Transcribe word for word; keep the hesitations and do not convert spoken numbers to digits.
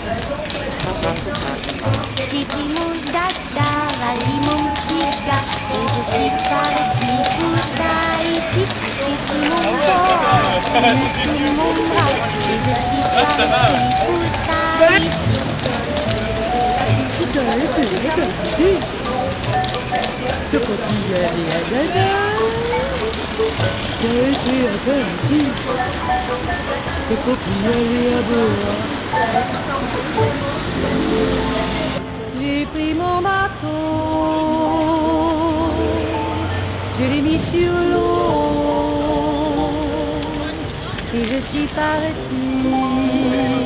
J'ai pris mon dada, vas-y mon petit gars, et je suis parti pour Tahiti. J'ai pris mon boa, j'ai mis sous mon bras, et je suis parti pour Tahiti. Si t'as été à Tahiti, t'as pas pu y aller à Dada. Si t'as été à Tahiti, t'as pas pu y aller à Boa. J'ai pris mon bateau, je l'ai mis sur l'eau, et je suis parti